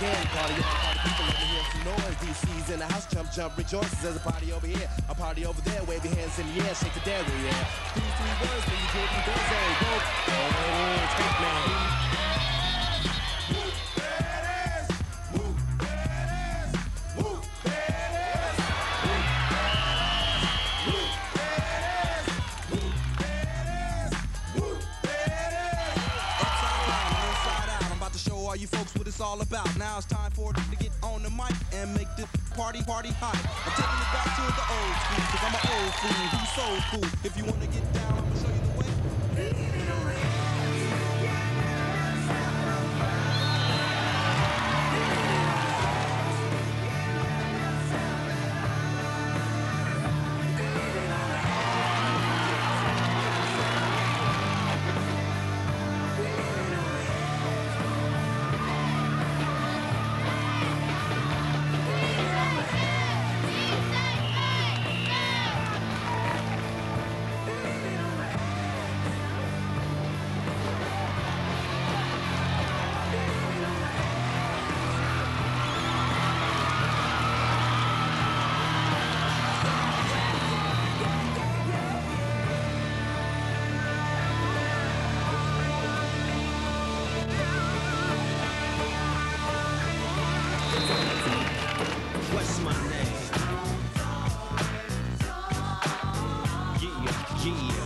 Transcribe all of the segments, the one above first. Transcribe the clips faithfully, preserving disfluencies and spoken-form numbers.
again. Party on, party people, let me hear some noise. D C's in the house, jump, jump, rejoices. There's a party over here, a party over there. Wave your hands in the air, shake the dairy, yeah. These three words, when you get me goes, hey, go. Oh, take man. All you folks what it's all about. Now it's time for it to get on the mic and make this party party hot. I'm taking it back to the old school, cause I'm an old fool who's so cool. If you wanna get down, I'ma show you the way. What's my name? Yeah, yeah.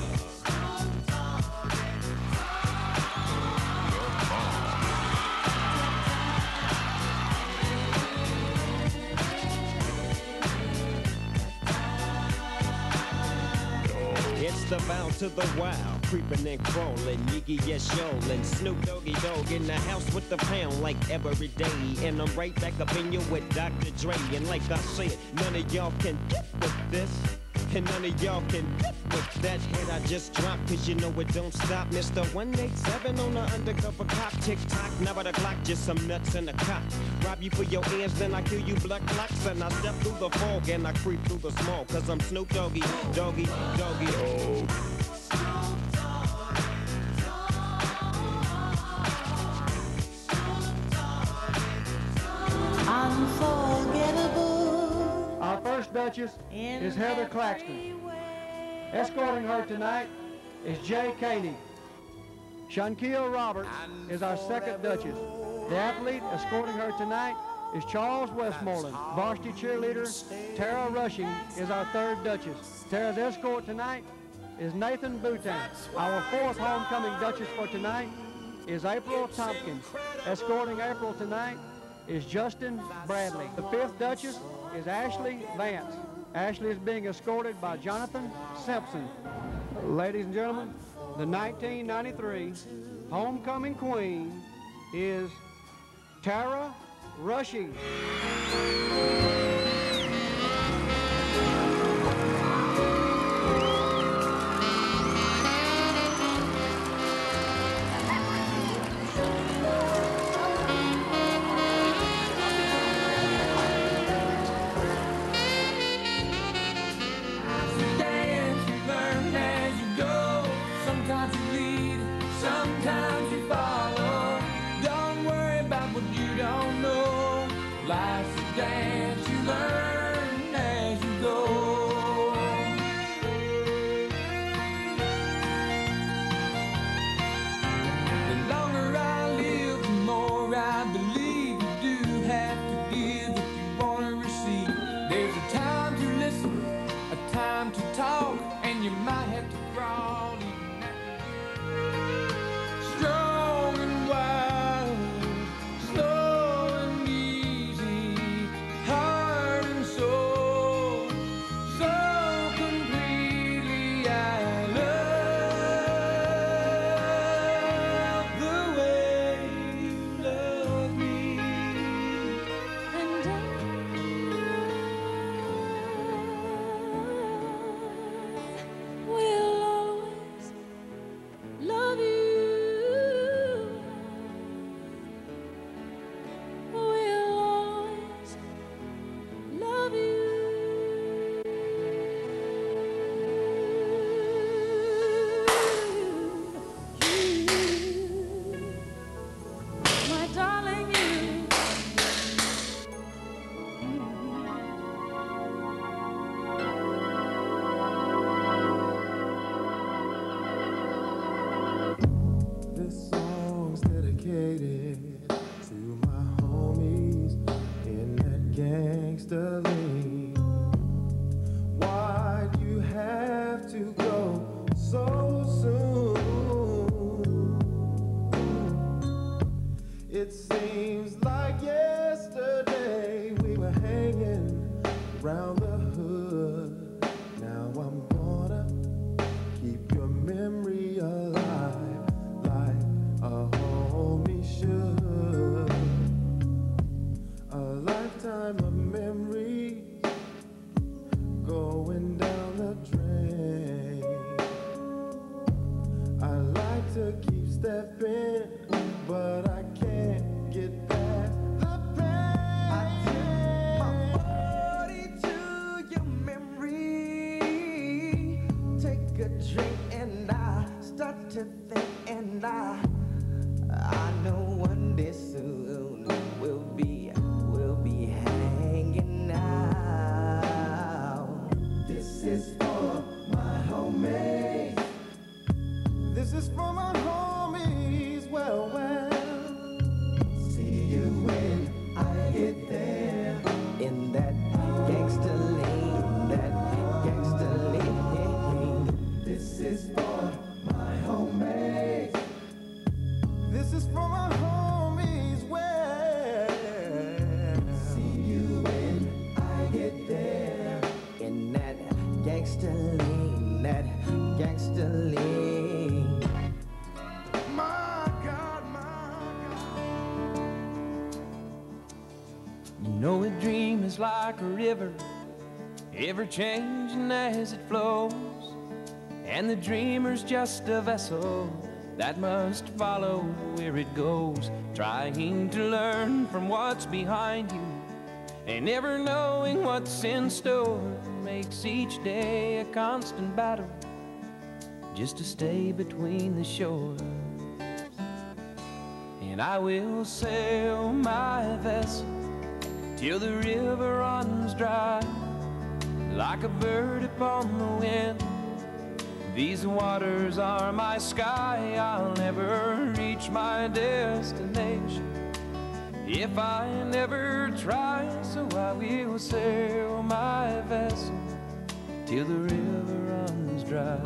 It's the bounce to the wild, creeping and crawling, Yiggy yes yolin', Snoop Doggy Dogg in the house with the pound like every day, and I'm right back up in you with Doctor Dre, and like I said, none of y'all can get with this, and none of y'all can get with that hit I just dropped, cause you know it don't stop, Mister one eighty-seven on the undercover cop, tick-tock, now by the clock, just some nuts in the cop, rob you for your ears, then I kill you blood clocks, and I step through the fog, and I creep through the smog, cause I'm Snoop Doggy, Doggy, Doggy, oh. Unforgettable. Our first Duchess is Heather Claxton. Escorting her tonight is Jay Caney. Shankiel Roberts is our second Duchess. The athlete escorting her tonight is Charles Westmoreland. Varsity cheerleader Tara Rushing is our third Duchess. Tara's escort tonight is Nathan Boutin. Our fourth homecoming Duchess for tonight is April Tompkins. Escorting April tonight is Justin Bradley. The fifth Duchess is Ashley Vance. Ashley is being escorted by Jonathan Simpson. Ladies and gentlemen, the nineteen ninety-three homecoming queen is Tara Rushing. Strong and wild, slow and easy. gangsterly. Why'd you have to go so soon? It seems like yesterday we were hanging around the hood. Now I'm gonna keep your memory alive like a homie should. A lifetime of memories going down the drain. I like to keep stepping, but I can't get past the pain. I take my body to your memory. Take a drink and I start to think, and I I know one day soon we'll be we'll be hanging out. This is for my homies. This is for my homies. Well, well. See you when I get there. In that gangster lane, that gangster lane. This is for my homies. This is for my homies. Well, see you when I get there. In that gangster lane, that gangster lane. My God, my God. You know a dream is like a river, ever changing as it flows. And the dreamer's just a vessel that must follow where it goes, trying to learn from what's behind you and never knowing what's in store. Makes each day a constant battle just to stay between the shores. And I will sail my vessel till the river runs dry, like a bird upon the wind. These waters are my sky. I'll never reach my destination if I never try. So I will sail my vessel till the river runs dry.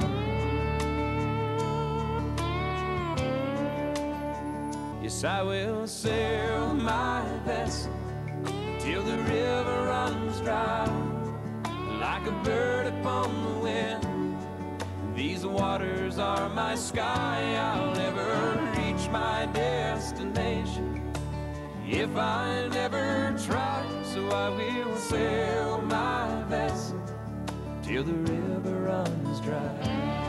Yes, I will sail my vessel till the river runs dry, like a bird upon the wind. These waters are my sky. I'll never reach my destination if I never try. So I will sail my vessel till the river runs dry.